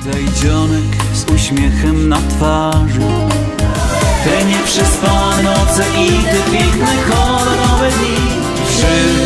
Witaj dzionek z uśmiechem na twarzy, te nieprzespane noce i te piękne, honorowe dni.